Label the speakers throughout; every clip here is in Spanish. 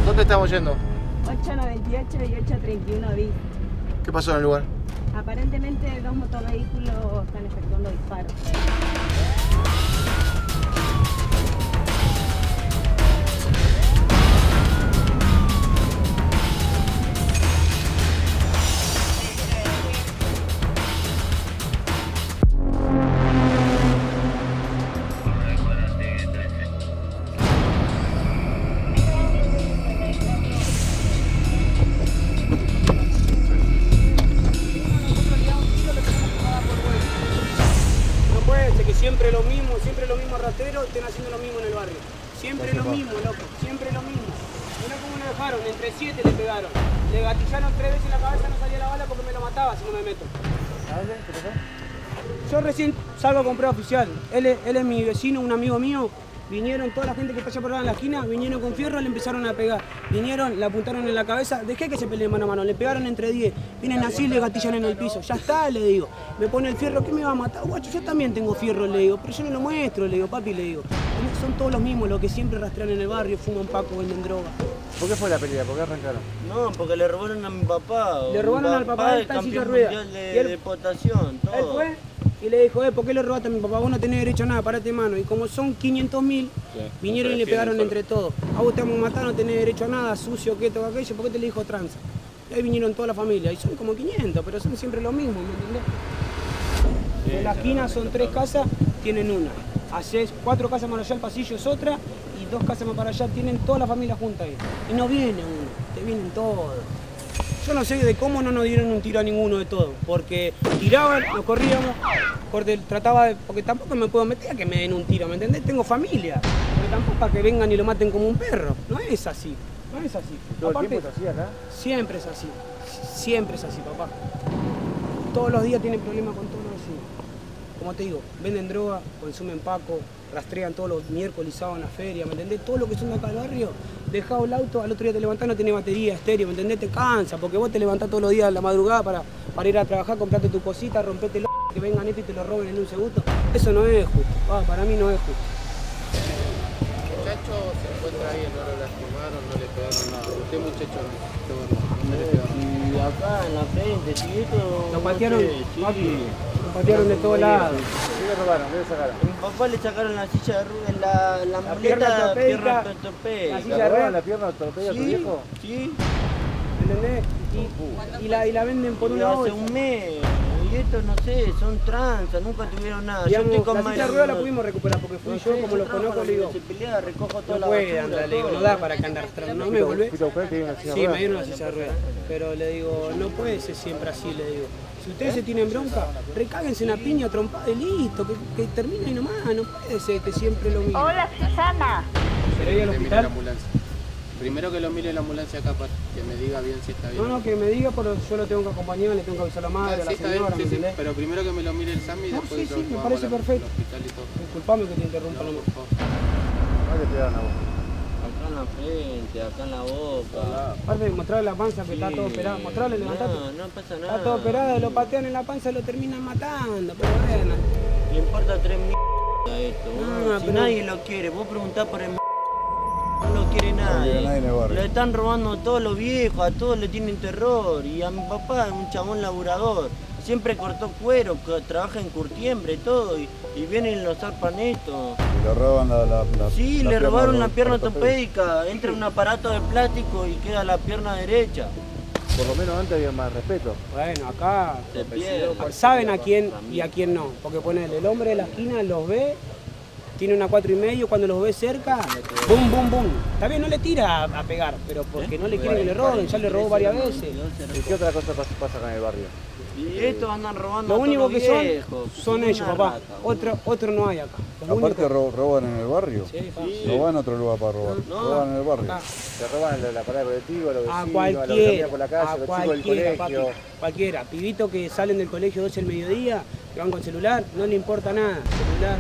Speaker 1: ¿Dónde estamos yendo?
Speaker 2: 898 y 831 bis.
Speaker 1: ¿Qué pasó en el lugar?
Speaker 2: Aparentemente dos motovehículos están efectuando disparos.
Speaker 3: Siempre lo mismo rastrero, estén haciendo lo mismo en el barrio. Siempre lo mismo, loco, siempre lo mismo. Mirá cómo lo dejaron, entre 7 le pegaron. Le gatillaron 3 veces en la cabeza, no salía la bala porque me lo mataba si no me meto.
Speaker 1: ¿A dónde? ¿Qué pasó?
Speaker 3: Yo recién salgo a comprar oficial. Él es mi vecino, un amigo mío. Vinieron, toda la gente que pasa por acá en la esquina, vinieron con fierro, le empezaron a pegar. Vinieron, le apuntaron en la cabeza, dejé que se peleen mano a mano, le pegaron entre 10. Vienen así y le gatillan en el piso. Ya está, le digo. Me pone el fierro, ¿qué me va a matar? Guacho, yo también tengo fierro, le digo, pero yo no lo muestro, le digo, papi, le digo. Son todos los mismos, los que siempre rastrean en el barrio, fuman paco, venden droga.
Speaker 1: ¿Por qué fue la pelea? ¿Por qué arrancaron?
Speaker 4: No, porque le robaron a mi papá.
Speaker 3: Le robaron al papá,
Speaker 4: del
Speaker 3: está en silla de
Speaker 4: campeón
Speaker 3: ruedas.
Speaker 4: mundial
Speaker 3: Y él-
Speaker 4: de deportación, todo.
Speaker 3: Él fue y le dijo, ¿por qué le robaste a mi papá? Vos no tenés derecho a nada, parate mano. Y como son 500.000, vinieron y le pegaron entre todos. A vos te vamos a matar, no tenés derecho a nada, sucio, que todo aquello, ¿por qué te le dijo tranza? Y ahí vinieron toda la familia, y son como 500, pero son siempre lo mismo, ¿me entendés? En la esquina son 3 casas, tienen una. Haces 4 casas más allá, el pasillo es otra, y 2 casas más para allá, tienen toda la familia junta ahí. Y no viene uno, te vienen todos. Yo no sé de cómo no nos dieron un tiro a ninguno de todos, porque tiraban, nos corríamos, porque tampoco me puedo meter a que me den un tiro, ¿me entendés? Tengo familia, pero tampoco para que vengan y lo maten como un perro, no es así, no es así.
Speaker 1: ¿Todo
Speaker 3: Aparte,
Speaker 1: el tiempo es así acá?
Speaker 3: siempre es así, papá. Todos los días tienen problemas con todos los vecinos. Como te digo, venden droga, consumen paco, rastrean todos los miércoles y sábados en la feria, ¿me entendés? Todo lo que son de acá al barrio, dejado el auto, al otro día te levantás, no tenés batería, estéreo, ¿me entendés? Te cansa, porque vos te levantás todos los días a la madrugada para ir a trabajar, comprarte tu cosita, rompete el que vengan esto y te lo roben en un segundo. Eso no es justo, para mí no es justo.
Speaker 5: El muchacho se encuentra ahí, no lo lastimaron, no le pegaron nada. Usted, muchacho, ¿dónde le pegaron?
Speaker 4: Y acá en la frente, si esto...
Speaker 3: Lo patearon,
Speaker 4: no sé, sí.
Speaker 3: Lo patearon de todos lados.
Speaker 1: ¿Qué le robaron? ¿Qué le sacaron?
Speaker 4: A mi papá le sacaron la silla de ruedas, la
Speaker 3: pierna
Speaker 4: muleta,
Speaker 3: ortopédica,
Speaker 4: pierna
Speaker 3: la
Speaker 4: ortopédica.
Speaker 3: silla
Speaker 1: ¿Le
Speaker 3: de
Speaker 1: robaron
Speaker 3: ruedas?
Speaker 1: la pierna ortopédica a tu
Speaker 4: Sí,
Speaker 1: viejo?
Speaker 4: sí.
Speaker 3: ¿Me entendés? Y la venden por
Speaker 4: Y
Speaker 3: una
Speaker 4: hace
Speaker 3: bolsa.
Speaker 4: un mes. Y esto, no sé, son tranzas, nunca tuvieron nada.
Speaker 3: Digamos,
Speaker 4: yo estoy con
Speaker 3: la silla de ruedas la pudimos recuperar porque fui yo, como lo conozco, le digo,
Speaker 4: Se pelea, recojo toda
Speaker 3: no
Speaker 4: la
Speaker 3: puede
Speaker 4: basura,
Speaker 3: andar, le digo,
Speaker 4: todo.
Speaker 3: no da para que ande arrastrando, no me volvés.
Speaker 1: ¿Fuiste a buscar que tiene una silla de
Speaker 3: Sí, me
Speaker 1: ruedas?
Speaker 3: dieron una silla de ruedas, pero le digo, no puede ser siempre así, le digo. Si ustedes se tienen bronca, recáguense en la piña trompada y listo, que termine ahí nomás, no puede ser que siempre lo mismo.
Speaker 2: Hola, Susana.
Speaker 3: ¿Querés ir al
Speaker 5: Que mire
Speaker 3: hospital?
Speaker 5: la ambulancia. Primero que lo mire la ambulancia acá para que me diga bien si está bien.
Speaker 3: No, que me diga, pero yo lo tengo que acompañar, le tengo que avisar a la madre, a
Speaker 5: sí,
Speaker 3: la
Speaker 5: está
Speaker 3: señora,
Speaker 5: bien,
Speaker 3: ¿me
Speaker 5: sí,
Speaker 3: entendés?
Speaker 5: pero primero que me lo mire el SAMI y
Speaker 3: No,
Speaker 5: después
Speaker 3: sí, me
Speaker 5: vamos
Speaker 3: parece
Speaker 5: al
Speaker 3: perfecto.
Speaker 5: hospital y todo.
Speaker 3: Disculpame que te interrumpa nomás.
Speaker 5: Por favor.
Speaker 1: ¿Dónde le pegaron a vos?
Speaker 4: Acá en la frente, acá en la boca.
Speaker 3: Aparte de mostrarle la panza que está todo operado, mostrarle, levantate.
Speaker 4: No pasa nada.
Speaker 3: Está todo operado, lo patean en la panza y lo terminan matando, pero bueno.
Speaker 4: Le importa 3 esto.
Speaker 3: No,
Speaker 4: si
Speaker 3: pero-
Speaker 4: nadie lo quiere, vos preguntás por el no lo quiere nadie.
Speaker 1: quiere nadie en el barrio.
Speaker 4: Le están robando a todos los viejos, a todos le tienen terror. Y a mi papá es un chabón laburador. Siempre cortó cuero, trabaja en curtiembre y todo. Y vienen y lo zarpan esto.
Speaker 1: Y le roban la
Speaker 4: Sí, le robaron la pierna ortopédica. Entra un aparato de plástico y queda la pierna derecha.
Speaker 1: Por lo menos antes había más respeto.
Speaker 3: Bueno, acá
Speaker 4: Se pierde.
Speaker 3: saben a quién y a quién no. Porque ponele, el hombre de la esquina los ve, tiene una 4,5, cuando los ve cerca, bum, bum, bum. Está bien, no le tira a pegar, pero porque no le quieren que le roben, ya le robó varias veces.
Speaker 1: ¿Y qué otra cosa pasa acá en el barrio?
Speaker 4: Y estos andan robando
Speaker 3: Lo
Speaker 4: a
Speaker 3: único
Speaker 4: todos los
Speaker 3: que son,
Speaker 4: viejos.
Speaker 3: son ellos,
Speaker 4: Una
Speaker 3: papá.
Speaker 4: rata.
Speaker 3: Otro no hay acá. Lo
Speaker 6: Aparte
Speaker 3: único-
Speaker 6: roban en el barrio.
Speaker 3: Sí, pa.
Speaker 6: No van a otro lugar para robar.
Speaker 4: No.
Speaker 6: Roban en el barrio.
Speaker 3: Acá.
Speaker 1: Se roban la parada colectiva, los
Speaker 3: A
Speaker 1: vecinos, a los que
Speaker 3: cualquiera,
Speaker 1: caminan por la calle,
Speaker 3: a
Speaker 1: los chicos del
Speaker 3: cualquiera, papi,
Speaker 1: colegio.
Speaker 3: cualquiera. Pibitos que salen del colegio 12 del mediodía, que van con celular, no le importa nada. Celular.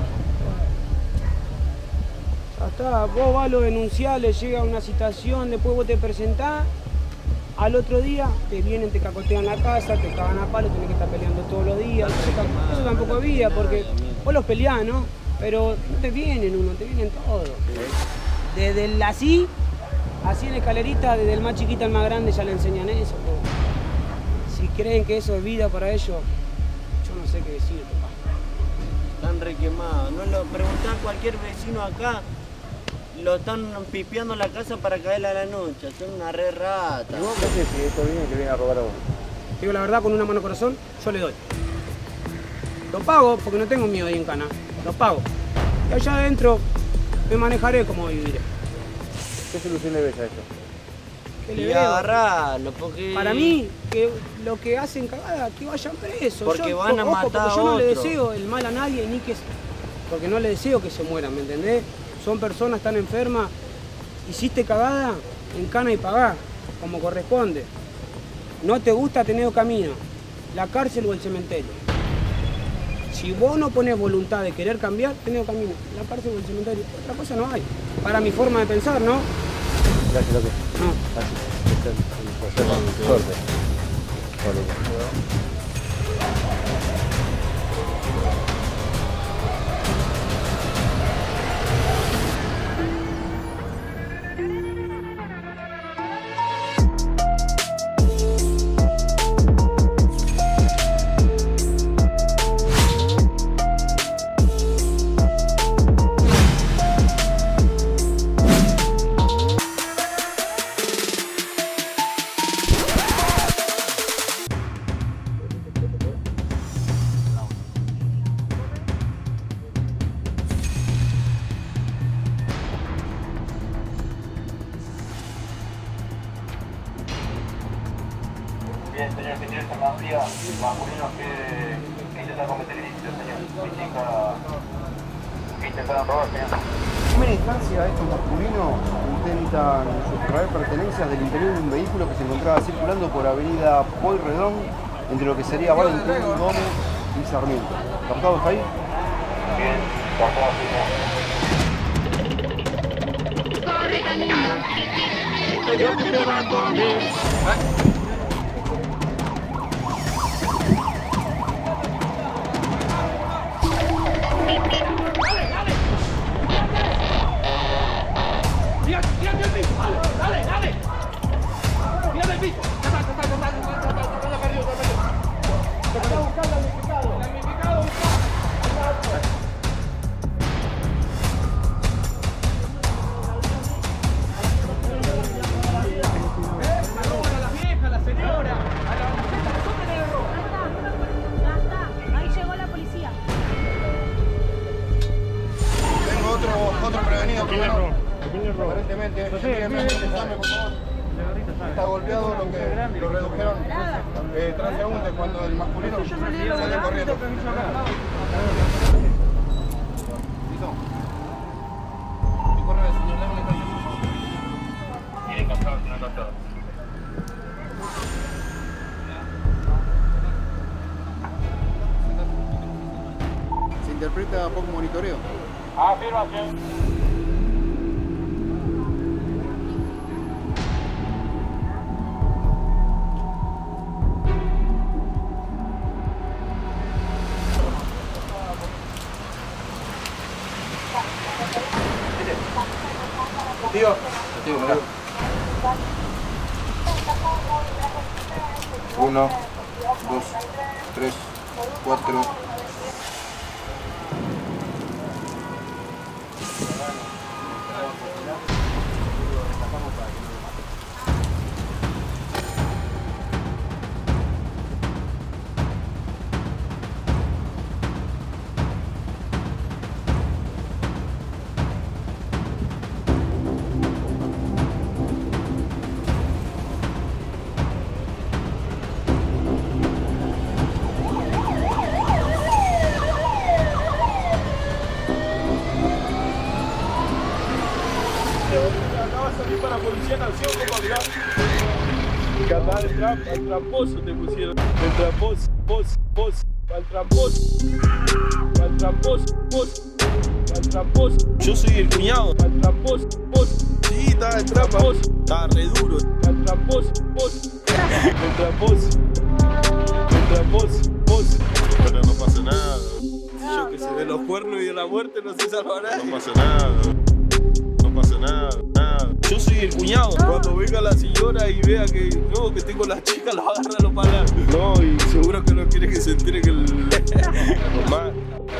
Speaker 3: Ya está, vos vas, lo denunciás, le llega una citación, después vos te presentás, al otro día te vienen, te cacotean la casa, te cagan a palo, tenés que estar peleando todos los días. Eso tampoco es vida, porque vos los peleás, ¿no? Pero no te vienen uno, te vienen todos. Desde el así Así en escalerita, desde el más chiquito al más grande ya le enseñan eso. Pero si creen que eso es vida para ellos, yo no sé qué decir, papá.
Speaker 4: Están re quemados. No lo preguntá a cualquier vecino acá. Lo están pipeando la casa para caerle a la noche. Son una re rata.
Speaker 1: ¿Y vos qué haces si esto viene que viene a robar a vos?
Speaker 3: Digo la verdad, con una mano corazón, yo le doy. Lo pago porque no tengo miedo ahí en Cana. Lo pago. Y allá adentro me manejaré como viviré.
Speaker 1: ¿Qué solución le ves a esto?
Speaker 3: ¿Qué le
Speaker 4: Y
Speaker 3: veo?
Speaker 4: agarrarlo, porque...
Speaker 3: Para mí, que lo que hacen cagada, que vayan presos.
Speaker 4: Porque
Speaker 3: yo,
Speaker 4: van a
Speaker 3: ojo,
Speaker 4: matar
Speaker 3: porque yo no le
Speaker 4: otro.
Speaker 3: deseo el mal a nadie, ni que... Porque no le deseo que se mueran, ¿me entendés? Son personas tan enfermas. Hiciste cagada, encana y pagá, como corresponde. No te gusta, tener dos caminos, la cárcel o el cementerio. Si vos no pones voluntad de querer cambiar, tenés dos caminos, la cárcel o el cementerio. Otra cosa no hay. Para mi forma de pensar, ¿no?
Speaker 1: Gracias, loco.
Speaker 3: No.
Speaker 1: Gracias. Suerte.
Speaker 7: Bien, señor, que tiene esta cantidad masculinos que intentan cometer ilícitos, señor. Mi chica que intentaron robar, señor.
Speaker 8: En primera instancia, estos masculinos intentan sustraer pertenencias del interior de un vehículo que se encontraba circulando por avenida Pueyrredón, entre lo que sería Valentín, Gómez y Sarmiento. ¿Captados ahí?
Speaker 7: Bien, captado, señor.
Speaker 2: Ahí llegó la policía.
Speaker 8: Tengo otro prevenido, primero. Aparentemente, por favor. Está golpeado, lo redujeron transeúnte cuando el masculino sale corriendo. ¿Listo? Mi correo, señor, dame la calle, por favor.
Speaker 7: Bien, captado, señor, captado.
Speaker 8: Se interpreta poco monitoreo.
Speaker 7: Afirmación.
Speaker 8: Tío, mirá. 1, 2, 3, 4.
Speaker 9: Acaba de salir para Policía en Acción, compa, mirá. Al tramposo te pusieron. El tramposo, al tramposo. Yo soy el cuñado. Al tramposo, sí, estaba en trampa. Estaba re duro. Al tramposo, el tramposo. Pero no pasa nada. Yo que sé, de los cuernos y de la muerte no se salva nadie. No pasa nada. No pasa nada, nada. Yo soy soy el cuñado. Cuando venga la señora y vea que no, que tengo la chica, lo agarra a los palas. No, y seguro que no quiere que se entere que el... Tomá.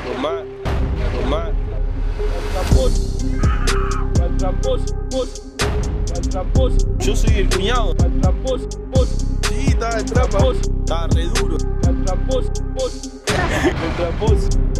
Speaker 9: Al tramposo. Yo soy el cuñado. Al tramposo. Sí, estaba de trampa. Estaba re duro. Al tramposo. El tramposo.